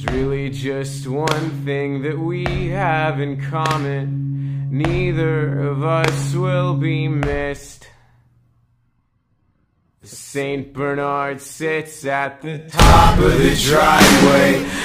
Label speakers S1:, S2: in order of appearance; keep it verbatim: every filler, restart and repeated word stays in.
S1: really just one thing that we have in common. Neither of us will be missed. Saint Bernard sits at the top of the driveway.